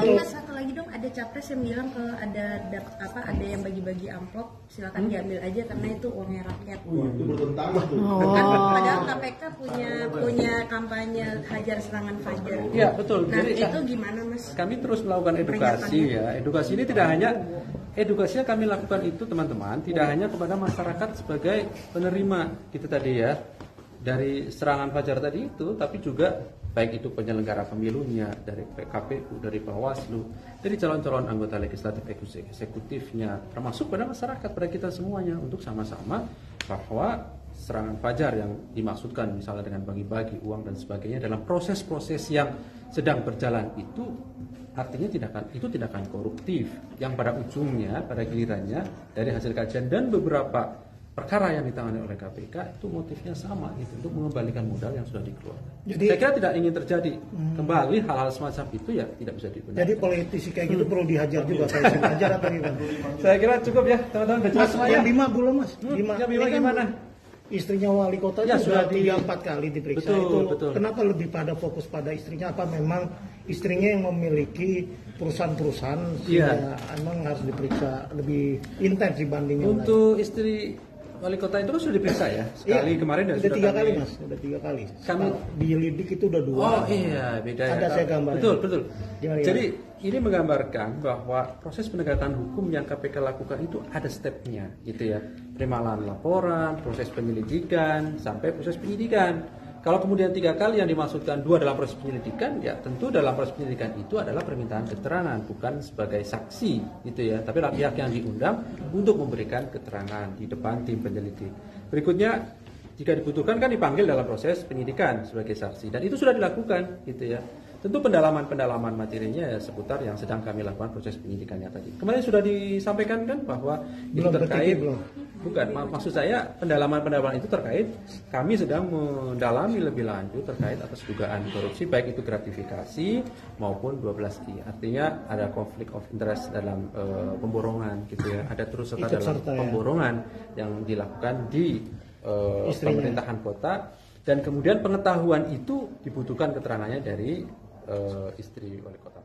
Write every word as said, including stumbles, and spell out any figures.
Betul. Satu lagi dong, ada capres yang bilang ke ada dap- apa ada yang bagi-bagi amplop, silakan hmm. diambil aja karena itu uangnya rakyat. Oh, itu bertentangan tuh. Oh. Kan padahal K P K punya punya kampanye hajar serangan Fajar. Iya betul. Nah Jadi, itu gimana Mas? Kami terus melakukan edukasi ya. Edukasi ini tidak hanya edukasinya kami lakukan itu teman-teman, tidak hanya kepada masyarakat sebagai penerima gitu tadi ya dari serangan Fajar tadi itu, tapi juga baik itu penyelenggara pemilunya, dari K P U, dari Bawaslu, dari calon-calon anggota legislatif eksekutifnya, termasuk pada masyarakat, pada kita semuanya untuk sama-sama bahwa serangan Fajar yang dimaksudkan misalnya dengan bagi-bagi uang dan sebagainya dalam proses-proses yang sedang berjalan itu artinya tidak akan itu tidak akan koruptif, yang pada ujungnya pada gilirannya dari hasil kajian dan beberapa perkara yang ditangani oleh K P K itu motifnya sama gitu, untuk mengembalikan modal yang sudah dikeluarkan. Jadi, saya kira tidak ingin terjadi hmm. kembali hal-hal semacam itu ya tidak bisa dibenarkan. Jadi politisi kayak gitu hmm. perlu dihajar juga, kayak hajar atau gimana? Saya kira cukup ya teman-teman, sudah jelas semuanya. Yang Bima belum Mas? Hmm, Bima, yang Bima gimana? Istrinya wali kota ya, sudah di... tiga empat kali diperiksa. Betul, itu betul. Kenapa lebih pada fokus pada istrinya? Apa memang istrinya yang memiliki perusahaan-perusahaan sehingga ya. Memang harus diperiksa lebih intens dibanding yang untuk lain. Istri wali kota itu sudah diperiksa ya sekali ya, kemarin dan sudah tiga kami... kali Mas, sudah tiga kali. Kami dilidik itu udah dua. Oh iya beda ya. Ada saya gambarnya. Betul betul. Gimana, Jadi gimana? Ini menggambarkan bahwa proses penegakan hukum yang K P K lakukan itu ada stepnya, gitu ya. Perimalan laporan, proses penyelidikan, sampai proses penyidikan. Kalau kemudian tiga kali yang dimaksudkan dua dalam proses penyelidikan, ya tentu dalam proses penyelidikan itu adalah permintaan keterangan, bukan sebagai saksi, gitu ya. Tapi pihak yang diundang untuk memberikan keterangan di depan tim penyelidik. Berikutnya, jika dibutuhkan kan dipanggil dalam proses penyidikan sebagai saksi, dan itu sudah dilakukan, gitu ya. Tentu pendalaman-pendalaman materinya ya seputar yang sedang kami lakukan proses penyidikannya tadi. Kemarin sudah disampaikan kan bahwa itu belum terkait, belum. bukan mak maksud saya pendalaman-pendalaman itu terkait kami sedang mendalami lebih lanjut terkait atas dugaan korupsi baik itu gratifikasi maupun dua belas I. Artinya ada konflik of interest dalam uh, pemborongan gitu ya. Ada terus serta dalam serta, pemborongan ya. Yang dilakukan di uh, pemerintahan kota, dan kemudian pengetahuan itu dibutuhkan keterangannya dari uh, istri wali kota.